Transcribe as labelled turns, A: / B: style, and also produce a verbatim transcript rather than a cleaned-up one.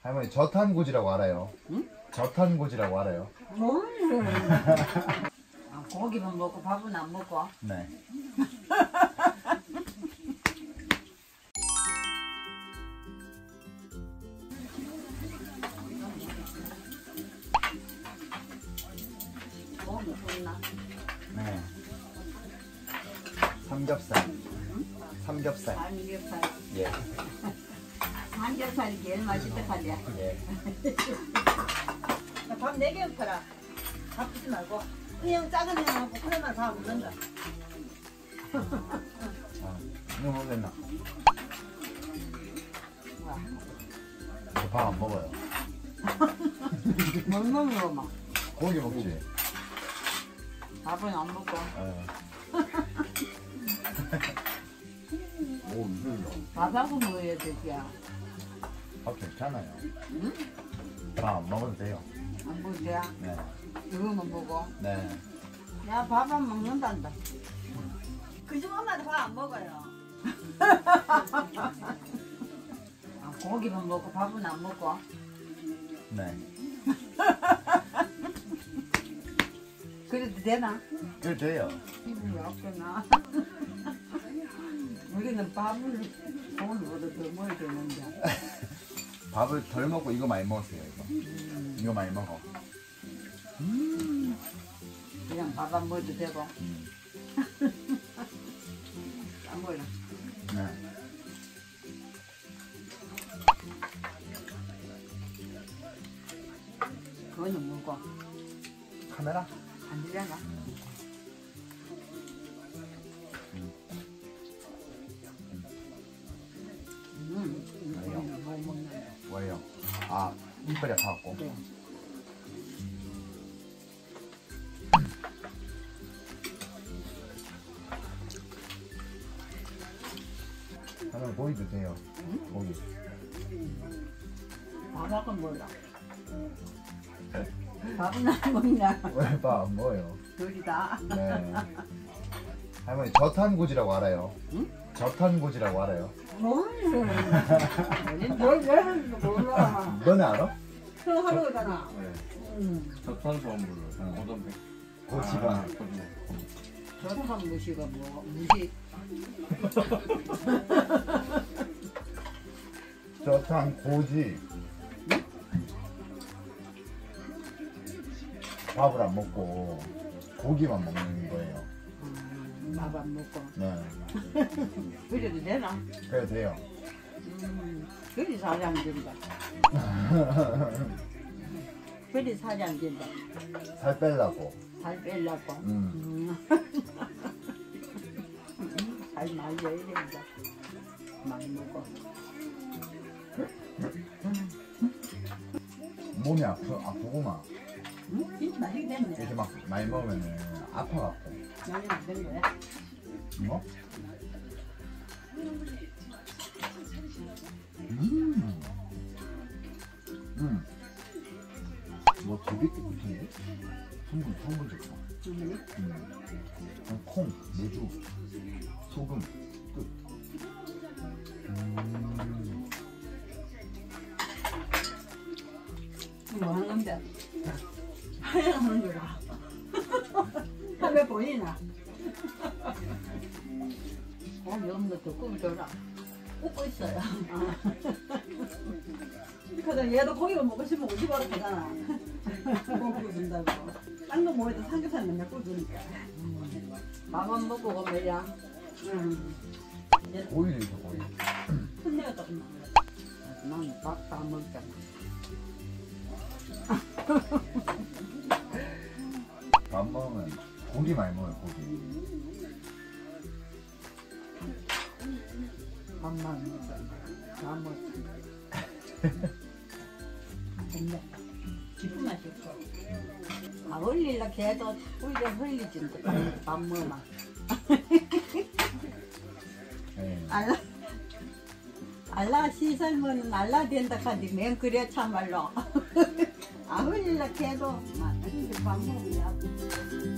A: 할머니 저탄고지라고 알아요?
B: 응?
A: 저탄고지라고 알아요?
B: 모르는. 아, 고기만 먹고 밥은 안 먹고.
A: 네.
B: 고기 굽나?
A: 네. 삼겹살.
B: 응?
A: 삼겹살.
B: 삼겹살.
A: 예.
B: 삼겹살이 제일 맛있다 하냐?
A: 예.
C: 밥 네 개 팔아. 밥 주지 말고 그냥 작은 형하고 그래만 다 먹는다.
A: 아, 이거 먹겠나? 밥 안 먹어요.
B: 뭘 먹어 막.
A: 고기 먹지.
B: 밥은 안 먹고.
A: 예. 오, 이걸로.
B: 밥하고 먹어야 되지야.
A: 밥 괜찮아요.
B: 응?
A: 밥 안 먹어도 돼요.
B: 안 먹어도 돼?
A: 네.
B: 이거만 먹어.
A: 네.
B: 야, 밥 안 먹는단다.
C: 그중 엄마도 밥 안 먹어요.
B: 아, 고기만 먹고 밥은 안 먹고.
A: 네.
B: 그래도 되나?
A: 그래도 돼요.
B: 기분이 없구나. 우리는 밥을 고기보다 더 먹어야 되는데.
A: 밥을 덜 먹고 이거 많이 먹었어요, 이거.
B: 음,
A: 이거 많이 먹어.
B: 그냥 밥 안 먹어도 되고.
A: 음.
B: 안 먹어라.
A: 네.
B: 그거는 먹고.
A: 카메라?
B: 안 되잖아. 음, 이거는 못 먹네.
A: 뭐예요? 아, 이빨이 아파갖고.
B: 그래.
A: 하나 고기 드세요.
B: 응?
A: 고기.
B: 밥하고 몰라. 밥은 안 먹냐?
A: 왜 밥 안 먹어요?
B: 둘이 다.
A: 네. 할머니 저탄고지라고 알아요?
B: 응?
A: 저탄고지라고 알아요?
B: 모르는. 뭘 내는지 몰라.
A: 너네 알아?
C: 그거 하는 거잖아.
A: 네.
B: 음,
D: 저탄수화물
A: 응.
D: 고단백
A: 고지방.
D: 아, 고지방.
B: 저런 무시가 뭐, 무시.
A: 저탄고지. 밥을 안 먹고 고기만 먹는 거예요.
B: 음, 밥 안 먹고.
A: 네.
B: 그래도 되나?
A: 그래도 돼요.
B: 음, 그리 살이 안 된다. 그리 살이 안 된다.
A: 살 빼려고.
B: 살 빼려고.
A: 음.
B: 음. 살 많이 줘야 된다. 많이 먹어.
A: 몸이 아프, 아프구만.
C: 응? 진짜 맛있게 됐네.
A: 이렇게 막 많이 먹으면 아파갖고.
C: 많이 안 된 거야.
A: 뭐? 음. 음. 뭐 되게 깨끗한데? 성분, 성분 좋다.
C: 응.
A: 음. 콩, 매주, 소금, 끝. 음.
C: 뭐 하는 건데? 하얀 하는 거야. 왜 보이나?
B: 고기 없는 것도 굽줘라.
C: 웃고 있어요. 그래서 얘도 고기를 먹고 싶으면 우리 바로 보잖아. 고기 준다고. 딴 거 먹어도 삼겹살 맨날 구워주니까.
B: 밥안 먹고 가면야.
C: 응.
A: 고기도 있어, 고기.
C: 혼내가 조금
B: 나는 밥도 안 먹잖아.
A: 밥 먹으면 고기 많이 먹어요, 고기.
B: 밥만 먹잖아. 밥 먹.
C: 됐네. 깊은 맛이 없어.
B: 아, 흘리려 해도 우리가 흘리진다. 밥 먹으면.
A: 네.
B: 알라, 알라 시설면은 알라 된다 하지. 맨 그래 참말로. 아, 흘리려 해도 막, 밥 먹으면